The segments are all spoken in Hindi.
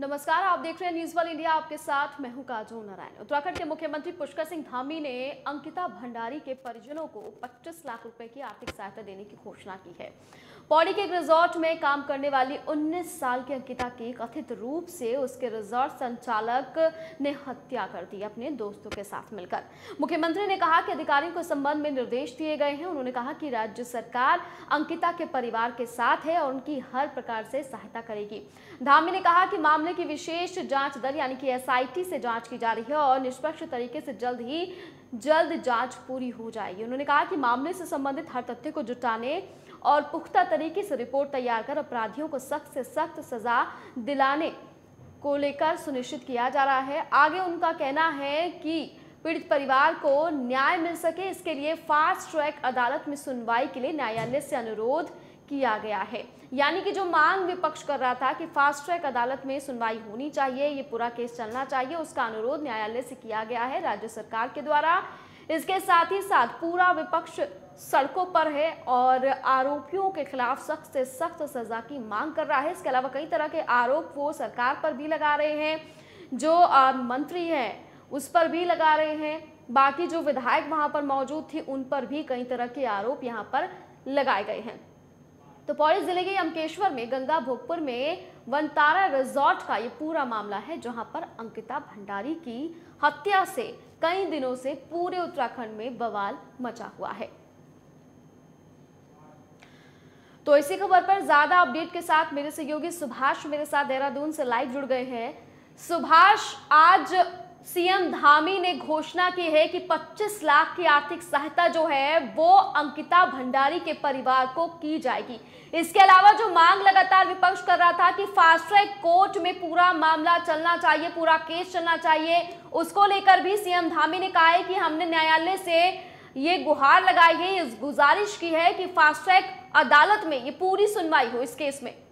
नमस्कार, आप देख रहे हैं न्यूज वन इंडिया। आपके साथ मैं हूं काजोल नारायण। उत्तराखंड के मुख्यमंत्री पुष्कर सिंह धामी ने अंकिता भंडारी के परिजनों को 25 लाख रुपए की आर्थिक सहायता देने की घोषणा की है। पौड़ी के एक रिजॉर्ट में काम करने वाली 19 साल की अंकिता की कथित रूप से उसके रिजॉर्ट संचालक ने हत्या कर दी अपने दोस्तों के साथ मिलकर। मुख्यमंत्री ने कहा कि अधिकारियों को संबंध में निर्देश दिए गए हैं। उन्होंने कहा कि राज्य सरकार अंकिता के परिवार के साथ है और उनकी हर प्रकार से सहायता करेगी। धामी ने कहा कि मामले की विशेष जांच दल यानी कि एसआईटी से जांच की जा रही है और निष्पक्ष तरीके से जल्द जांच पूरी हो जाएगी। उन्होंने कहा कि मामले से संबंधित हर तथ्य को जुटाने और पुख्ता तरीके से रिपोर्ट तैयार कर अपराधियों को सख्त से सख्त सजा दिलाने को लेकर सुनिश्चित किया जा रहा है। आगे उनका कहना है कि पीड़ित परिवार को न्याय मिल सके, इसके लिए फास्ट ट्रैक अदालत में सुनवाई के लिए न्यायालय से अनुरोध किया गया है। यानी कि जो मांग विपक्ष कर रहा था कि फास्ट ट्रैक अदालत में सुनवाई होनी चाहिए, ये पूरा केस चलना चाहिए, उसका अनुरोध न्यायालय से किया गया है राज्य सरकार के द्वारा। इसके साथ ही साथ पूरा विपक्ष सड़कों पर है और आरोपियों के खिलाफ सख्त से सख्त सजा की मांग कर रहा है। इसके अलावा कई तरह के आरोप वो सरकार पर भी लगा रहे हैं, जो मंत्री हैं उस पर भी लगा रहे हैं, बाकी जो विधायक वहां पर मौजूद थी उन पर भी कई तरह के आरोप यहां पर लगाए गए हैं। तो पौड़ी जिले के यमकेश्वर में गंगा भोगपुर में वनतारा रिजॉर्ट का ये पूरा मामला है, जहां पर अंकिता भंडारी की हत्या से कई दिनों से पूरे उत्तराखंड में बवाल मचा हुआ है। तो इसी खबर पर ज्यादा अपडेट के साथ मेरे सहयोगी सुभाष मेरे साथ देहरादून से लाइव जुड़ गए हैं। सुभाष, आज सीएम धामी ने घोषणा की है कि 25 लाख की आर्थिक सहायता जो है वो अंकिता भंडारी के परिवार को की जाएगी। इसके अलावा जो मांग लगातार विपक्ष कर रहा था कि फास्ट ट्रैक कोर्ट में पूरा मामला चलना चाहिए, पूरा केस चलना चाहिए, उसको लेकर भी सीएम धामी ने कहा है कि हमने न्यायालय से ये गुहार लगाई है, इस गुजारिश की है कि फास्ट ट्रैक अदालत में ये पूरी सुनवाई हो इस केस में।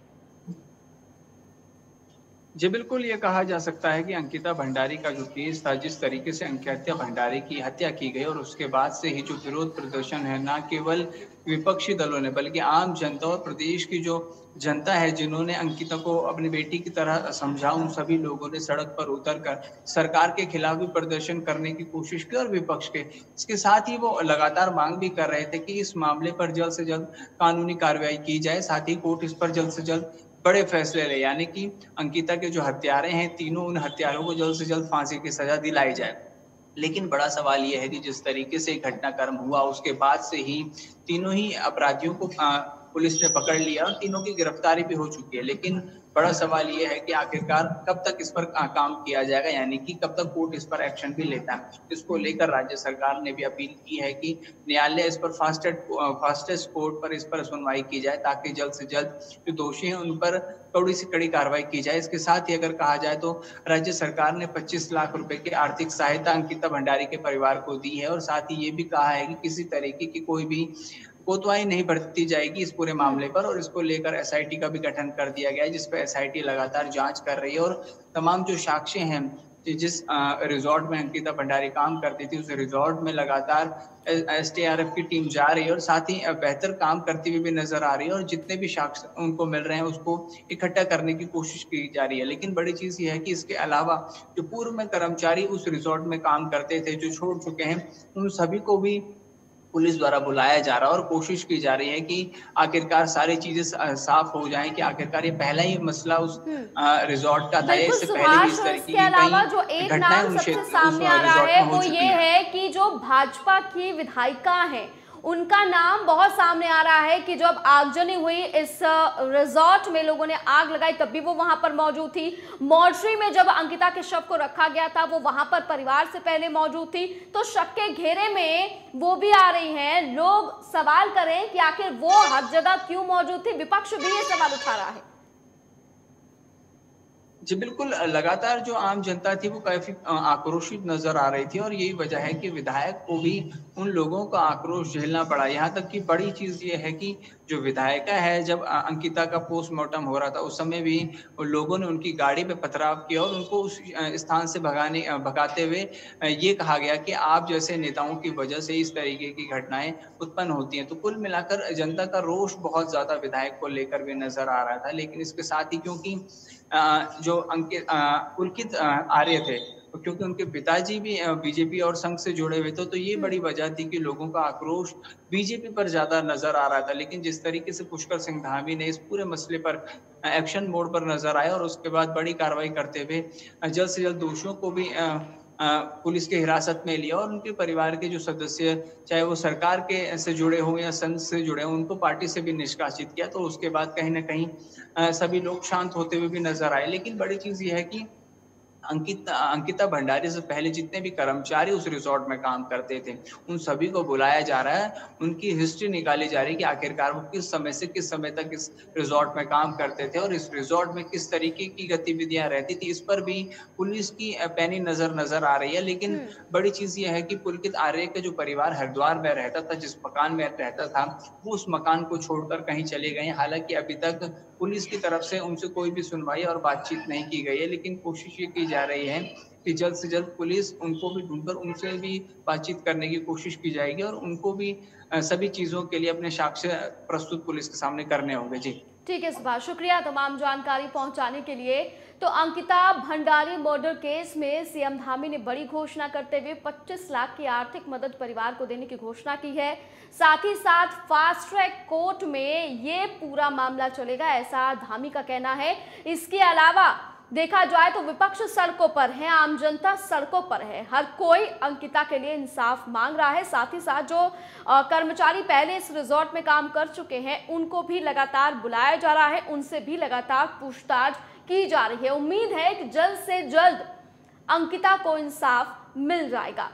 जी बिल्कुल, ये कहा जा सकता है कि अंकिता भंडारी का जो केस था, जिस तरीके से अंकिता भंडारी की हत्या की गई और उसके बाद से ही जो विरोध प्रदर्शन है, ना केवल विपक्षी दलों ने बल्कि आम जनता और प्रदेश की जो जनता है, जिन्होंने अंकिता को अपनी बेटी की तरह समझा, उन सभी लोगों ने सड़क पर उतरकर सरकार के खिलाफ भी प्रदर्शन करने की कोशिश की और विपक्ष के इसके साथ ही वो लगातार मांग भी कर रहे थे कि इस मामले पर जल्द से जल्द कानूनी कार्रवाई की जाए, साथ ही कोर्ट इस पर जल्द से जल्द बड़े फैसले ले, यानी कि अंकिता के जो हत्यारे हैं तीनों, उन हत्यारों को जल्द से जल्द फांसी की सजा दिलाई जाए। लेकिन बड़ा सवाल यह है कि जिस तरीके से घटनाक्रम हुआ उसके बाद से ही तीनों ही अपराधियों को पुलिस ने पकड़ लिया और तीनों की गिरफ्तारी भी हो चुकी है। लेकिन बड़ा सवाल यह है कि आखिरकार कब तक इस पर काम किया जाएगा, यानी कि कब तक कोर्ट इस पर एक्शन भी लेता है। इसको लेकर राज्य सरकार ने भी अपील की है कि न्यायालय इस पर फास्टेस्ट कोर्ट पर इस पर सुनवाई की जाए, ताकि जल्द से जल्द जो दोषी हैं उन पर कड़ी से कड़ी कार्रवाई की जाए। इसके साथ ही अगर कहा जाए तो राज्य सरकार ने 25 लाख रुपए की आर्थिक सहायता अंकिता भंडारी के परिवार को दी है और साथ ही ये भी कहा है कि किसी तरीके की कोई भी कोतवाही नहीं बरती जाएगी इस पूरे मामले पर। और इसको लेकर एसआईटी का भी गठन कर दिया गया है, जिस पर एसआईटी लगातार जांच कर रही है और तमाम जो साक्ष्य हैं, जिस रिजॉर्ट में अंकिता भंडारी काम करती थी उस रिजॉर्ट में लगातार एसटीआरएफ की टीम जा रही है और साथ ही बेहतर काम करती हुई भी नजर आ रही है और जितने भी साक्ष्य उनको मिल रहे हैं उसको इकट्ठा करने की कोशिश की जा रही है। लेकिन बड़ी चीज ये है कि इसके अलावा जो पूर्व में कर्मचारी उस रिजॉर्ट में काम करते थे, जो छोड़ चुके हैं, उन सभी को भी पुलिस द्वारा बुलाया जा रहा है और कोशिश की जा रही है कि आखिरकार सारी चीजें साफ हो जाएं, कि आखिरकार ये पहला ही मसला उस रिजॉर्ट का था। इससे पहले भी इस तरह की अलावा जो एक नाम सबसे सामने आ रहा है वो ये है कि जो भाजपा की विधायिका है उनका नाम बहुत सामने आ रहा है कि जब आगजनी हुई इस रिजॉर्ट में, लोगों ने आग लगाई, तब भी वो वहां पर मौजूद थी। मॉर्चरी में जब अंकिता के शव को रखा गया था वो वहां पर परिवार से पहले मौजूद थी। तो शक के घेरे में वो भी आ रही हैं। लोग सवाल करें कि आखिर वो हर जगह क्यों मौजूद थी, विपक्ष भी ये सवाल उठा रहा है। जी बिल्कुल, लगातार जो आम जनता थी वो काफी आक्रोशित नजर आ रही थी और यही वजह है कि विधायक को भी उन लोगों का आक्रोश झेलना पड़ा। यहाँ तक कि बड़ी चीज ये है कि जो विधायिका है, जब अंकिता का पोस्टमार्टम हो रहा था उस समय भी लोगों ने उनकी गाड़ी पे पथराव किया और उनको उस स्थान से भगाते हुए ये कहा गया कि आप जैसे नेताओं की वजह से इस तरीके की घटनाएं उत्पन्न होती हैं। तो कुल मिलाकर जनता का रोष बहुत ज्यादा विधायक को लेकर भी नजर आ रहा था। लेकिन इसके साथ ही क्योंकि जो पुलकित आर्य थे, क्योंकि उनके पिताजी भी बीजेपी और संघ से जुड़े हुए थे, तो ये बड़ी वजह थी कि लोगों का आक्रोश बीजेपी पर ज़्यादा नज़र आ रहा था। लेकिन जिस तरीके से पुष्कर सिंह धामी ने इस पूरे मसले पर एक्शन मोड पर नज़र आए और उसके बाद बड़ी कार्रवाई करते हुए जल्द से जल्द दोषियों को भी पुलिस की हिरासत में लिया और उनके परिवार के जो सदस्य, चाहे वो सरकार के से जुड़े हों या संघ से जुड़े हों, उनको पार्टी से भी निष्कासित किया। तो उसके बाद कहीं न कहीं सभी लोग शांत होते हुए भी नज़र आए। लेकिन बड़ी चीज़ ये है कि अंकिता भंडारी से पहले जितने भी कर्मचारी उस रिसॉर्ट में काम करते थे, उन सभी को बुलाया जा रहा है। उनकी हिस्ट्री निकाली जा रही है कि आखिरकार वो किस समय से किस समय तक इस रिसॉर्ट में काम करते थे और इस रिसॉर्ट में किस तरीके की गतिविधियाँ रहती थी। इस पर भी पुलिस की पैनी नज़र आ रही है। लेकिन बड़ी चीज़ ये है कि पुलकित आर्य का जो परिवार हरिद्वार में रहता था, जिस मकान में रहता था, वो उस मकान को छोड़कर कहीं चले गए हैं। हालाँकि अभी तक पुलिस की तरफ से उनसे कोई भी सुनवाई और बातचीत नहीं की गई है, लेकिन कोशिश ये की जा रही है कि जल्द से जल्द पुलिस उनको भी ढूँढकर उनसे भी बातचीत करने की कोशिश की जाएगी और उनको भी सभी चीज़ों के लिए अपने साक्ष्य प्रस्तुत पुलिस के सामने करने होंगे। जी। ठीक है सुभाष, शुक्रिया तमाम जानकारी पहुंचाने के लिए। तो अंकिता भंडारी मर्डर केस में सीएम धामी ने बड़ी घोषणा करते हुए 25 लाख की आर्थिक मदद परिवार को देने की घोषणा की है। साथ ही साथ फास्ट ट्रैक कोर्ट में ये पूरा मामला चलेगा, ऐसा धामी का कहना है। इसके अलावा देखा जाए तो विपक्ष सड़कों पर है, आम जनता सड़कों पर है, हर कोई अंकिता के लिए इंसाफ मांग रहा है। साथ ही साथ जो कर्मचारी पहले इस रिजॉर्ट में काम कर चुके हैं उनको भी लगातार बुलाया जा रहा है, उनसे भी लगातार पूछताछ की जा रही है। उम्मीद है कि जल्द से जल्द अंकिता को इंसाफ मिल जाएगा।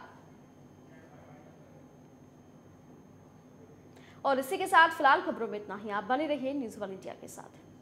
और इसी के साथ फिलहाल खबरों में इतना ही। आप बने रहिए न्यूज़ वन इंडिया के साथ।